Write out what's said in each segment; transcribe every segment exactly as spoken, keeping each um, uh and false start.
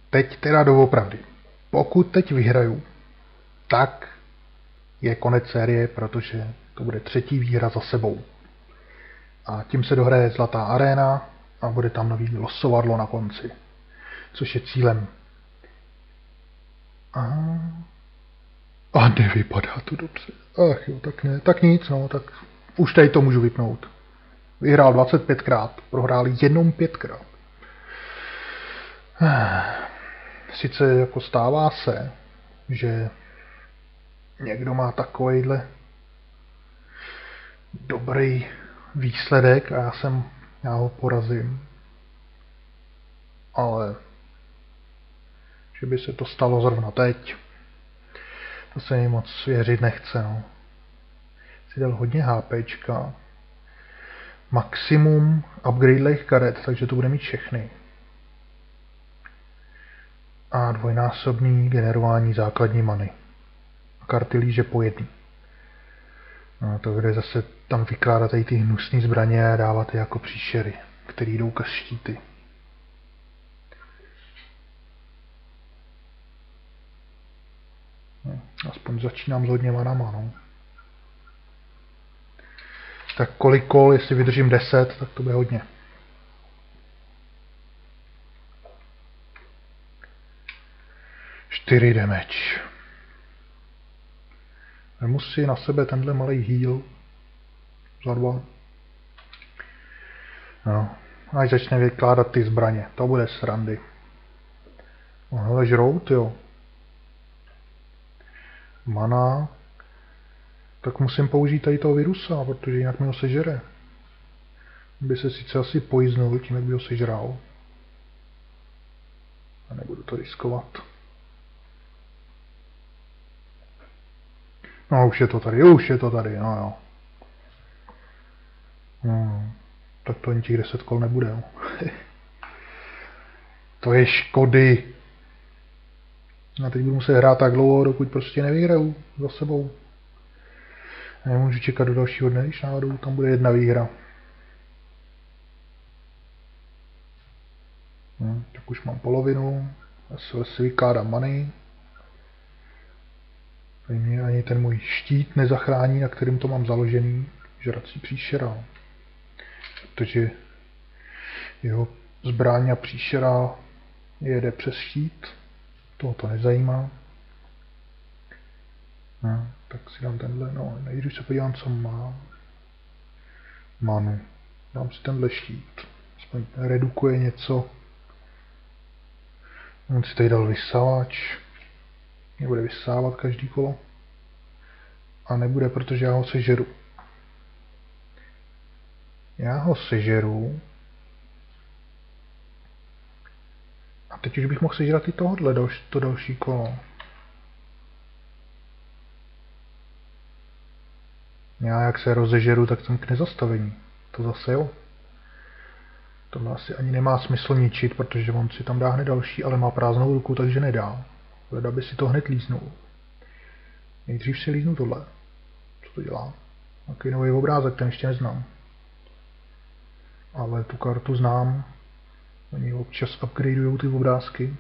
teď teda doopravdy. Pokud teď vyhraju, tak je konec série, protože to bude třetí výhra za sebou. A tím se dohraje zlatá aréna a bude tam nový losovadlo na konci. Což je cílem. A, a nevypadá to dobře. Ach jo, tak ne, tak nic, no, tak už tady to můžu vypnout. Vyhrál dvacet pětkrát, prohrál jenom pětkrát. Sice jako stává se, že někdo má takovejhle dobrý výsledek a já jsem, já ho porazím. Ale že by se to stalo zrovna teď, to se mi moc věřit nechce, no. Si dal hodně HPčka, maximum upgradelejch karet, takže to bude mít všechny. A dvojnásobný generování základní many. Karty líže po jedný. No, to bude zase tam vykládat tady ty hnusné zbraně a dávat je jako příšery, který jdou ke štíty. No, aspoň začínám s hodně manama, no. Tak kolik kol, jestli vydržím deset, tak to bude hodně. čtyři damage. Vemu si na sebe tenhle malý heal. Za dva. No. Až začne vykládat ty zbraně. To bude srandy. No, hele, žrout, jo. Mana. Tak musím použít tady toho virusa, protože jinak mi ho sežere. By se sice asi poiznul tím, jak by ho sežral. A nebudu to riskovat. No už je to tady, už je to tady, no jo. Hmm, tak to ani těch deset kol nebude, jo. To je škody. A teď budu muset hrát tak dlouho, dokud prostě nevyhraju za sebou. Nemůžu čekat do dalšího dne, když náhodou tam bude jedna výhra. Hmm, tak už mám polovinu. Já si vykládám many. Tady mě ani ten můj štít nezachrání, na kterým to mám založený. Žrací příšera. Protože jeho zbraň a příšera jede přes štít. Toho to nezajímá. No, tak si dám tenhle, no, nejdřív se podívám, co má. Manu. Dám si tenhle štít. Aspoň redukuje něco. On si tady dal vysávač. Nebude vysávat každý kolo. A nebude, protože já ho sežeru. Já ho sežeru. A teď už bych mohl sežrat i tohohle, to další kolo. Já jak se rozežeru, tak jsem k nezastavení. To zase jo. Tohle asi ani nemá smysl ničit, protože on si tam dá hned další, ale má prázdnou ruku, takže nedá. Leda by si to hned líznul. Nejdřív si líznu tohle. Co to dělá? Takový nový obrázek, ten ještě neznám. Ale tu kartu znám. Oni občas upgradeujou ty obrázky.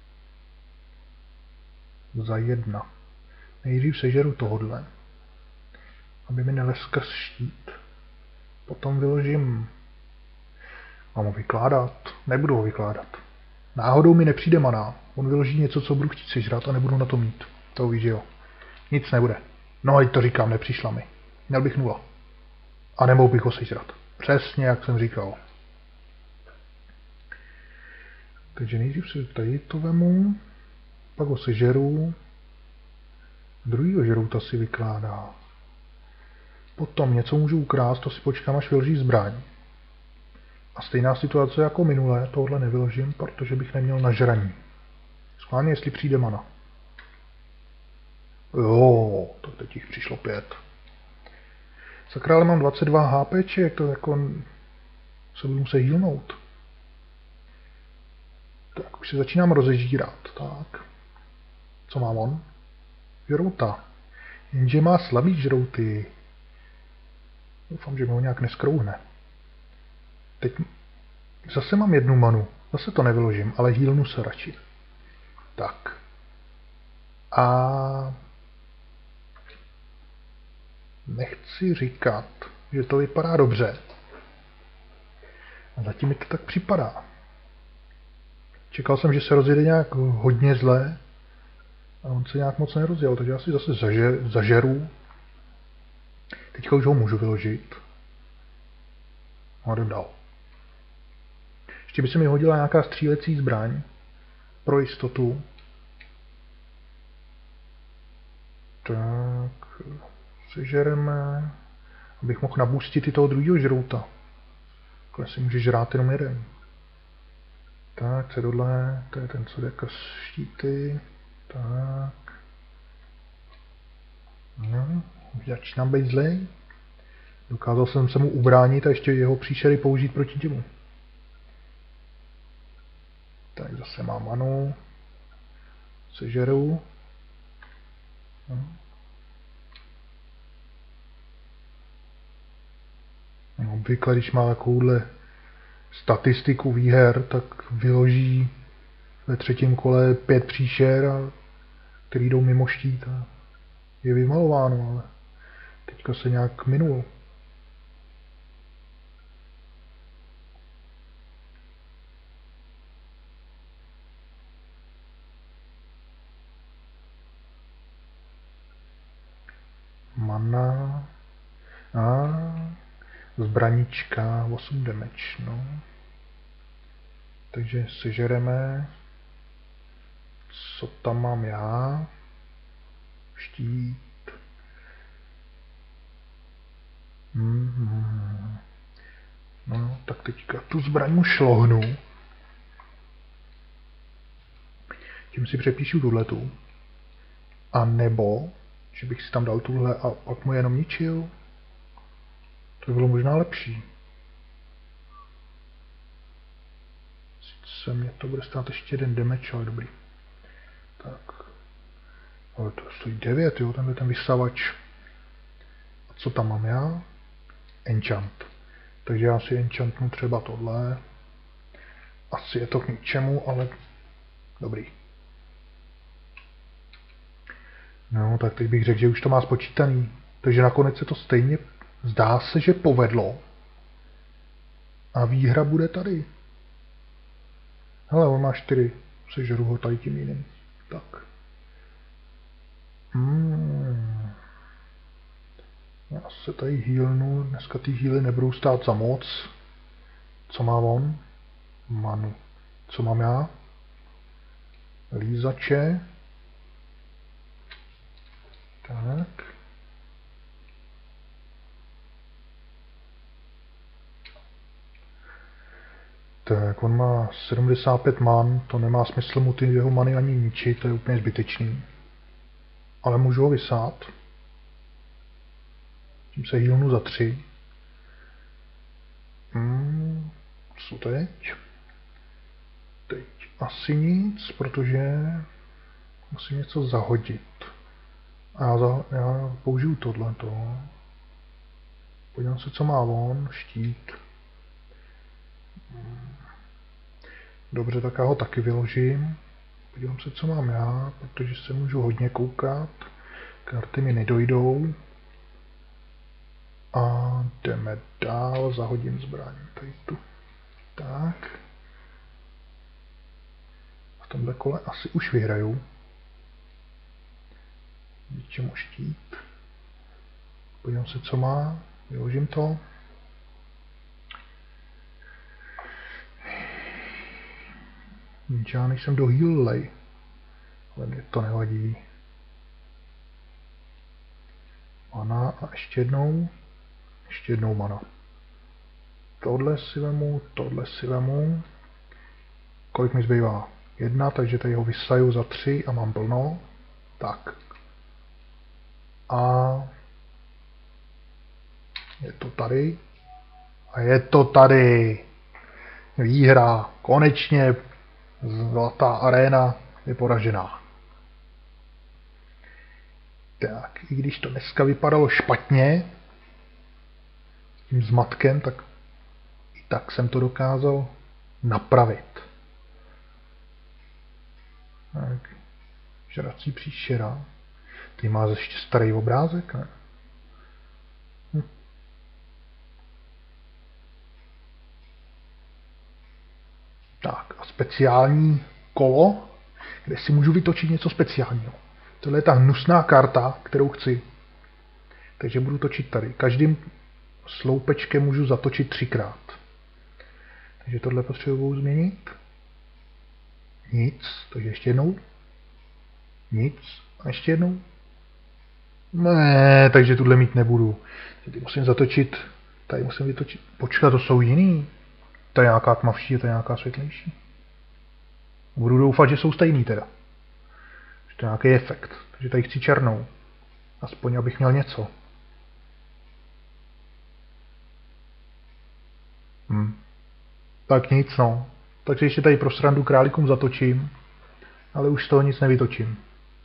Za jedna. Nejdřív sežeru tohodle. Aby mi nelez skrz štít. Potom vyložím... Mám ho vykládat? Nebudu ho vykládat. Náhodou mi nepřijde mana. On vyloží něco, co budu chtít sežrat a nebudu na to mít. To víš, že jo. Nic nebude. No, ať to říkám, nepřišla mi. Měl bych nula. A nemohl bych ho sežrat. Přesně, jak jsem říkal. Takže nejdřív si tady to vemu. Pak ho sežeru. Druhýho žrouta si vykládá. Potom něco můžu ukrást, to si počkám, až vyloží zbraň. A stejná situace jako minule, tohle nevyložím, protože bych neměl nažraní. Schválně, jestli přijde mana. Jo, tak teď jich přišlo pět. Sakra, ale mám dvacet dva HPček, to jako se budu muset healnout. Tak, už se začínám rozežírat, tak. Co má on? Žrouta. Jenže má slabý žrouty. Doufám, že mi ho nějak neskrouhne. Teď zase mám jednu manu. Zase to nevyložím, ale healnu se radši. Tak. A nechci říkat, že to vypadá dobře. A zatím mi to tak připadá. Čekal jsem, že se rozjede nějak hodně zle, a on se nějak moc nerozjel, takže já si zase zaže, zažeru. Teďka už ho můžu vyložit. A jdem dál. Ještě by se mi hodila nějaká střílecí zbraň. Pro jistotu. Tak. Sežereme. Abych mohl nabustit i toho druhého žrouta. Takhle si může žrát jenom jeden. Tak, co tohle, to je ten, co jde jako štíty. Tak. No, už začínám být zlej. Dokázal jsem se mu ubránit a ještě jeho příšery použít proti němu. Tak zase mám manu. Sežeru. No. No, obvykle, když má takovouhle statistiku výher, tak vyloží ve třetím kole pět příšer, a, který jdou mimo štít. A je vymalováno, ale teďka se nějak minul. Mana. A zbranička osm damage, no. Takže sežereme. Co tam mám já? Štít. Mm-hmm. No, tak teďka tu zbraň mu šlohnu. Tím si přepíšu tuhletu. A nebo, že bych si tam dal tuhle a pak mu jenom ničil. To by bylo možná lepší. Sice mě to bude stát ještě jeden damage, ale dobrý. Tak. Ale to stojí devět, jo, tenhle ten vysavač. A co tam mám já? Enchant. Takže já si enchantnu třeba tohle. Asi je to k ničemu, ale dobrý. No, tak teď bych řekl, že už to má spočítaný. Takže nakonec se to stejně zdá se, že povedlo. A výhra bude tady. Hele, on má čtyři. Sežeru ho tady tím jiným. Tak. Hmm. Já se tady healnu. Dneska ty healy nebudou stát za moc. Co má on? Manu. Co mám já? Lízače. Tak. Tak, on má sedmdesát pět man, to nemá smysl mu ty jeho many ani ničit, to je úplně zbytečný. Ale můžu ho vysát. Tím se healnu za tři. Hmm, co teď? Teď asi nic, protože musím něco zahodit. A já, za, já použiju tohleto. Podívám se, co má on, štít. Dobře, tak já ho taky vyložím. Podívám se, co mám já, protože se můžu hodně koukat. Karty mi nedojdou. A jdeme dál, zahodím zbraň. Tady tu. Tak. V tomhle kole asi už vyhraju. Ničemu štít. Podívám se, co má. Vyložím to. Já nejsem dohýlej. Ale mě to nevadí. Mana a ještě jednou. Ještě jednou mana. Tohle si vemu, tohle si vemu. Kolik mi zbývá? Jedna, takže tady ho vysaju za tři a mám plno. Tak. A je to tady. A je to tady. Výhra. Konečně zlatá aréna je poražená. Tak, i když to dneska vypadalo špatně, tím zmatkem, tak i tak jsem to dokázal napravit. Tak. Žrací příšera. Ty má ještě starý obrázek, ne? Hm. Tak a speciální kolo, kde si můžu vytočit něco speciálního. Tohle je ta hnusná karta, kterou chci. Takže budu točit tady. Každým sloupečkem můžu zatočit třikrát. Takže tohle potřebuji změnit. Nic. Takže ještě jednou. Nic. A ještě jednou. Ne, takže tuhle mít nebudu. Tady musím zatočit. Tady musím vytočit. Počkat, to jsou jiný. To je nějaká tmavší, to je nějaká světlejší. Budu doufat, že jsou stejný teda. Že to je nějaký efekt. Takže tady chci černou. Aspoň abych měl něco. Hm. Tak nic no. Takže ještě tady pro srandu králíkům zatočím. Ale už z toho nic nevytočím.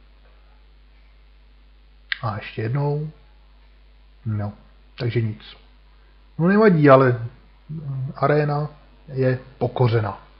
A ještě jednou. No. Takže nic. No nevadí, ale aréna je pokořena.